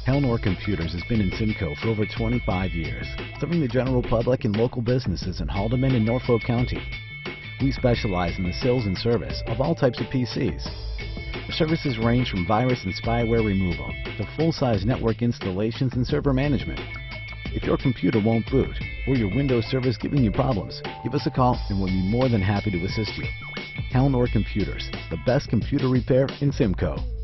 Hal-Nor Computers has been in Simcoe for over 25 years, serving the general public and local businesses in Haldimand and Norfolk County. We specialize in the sales and service of all types of PCs. Our services range from virus and spyware removal to full-size network installations and server management. If your computer won't boot or your Windows server is giving you problems, give us a call and we'll be more than happy to assist you. Hal-Nor Computers, the best computer repair in Simcoe.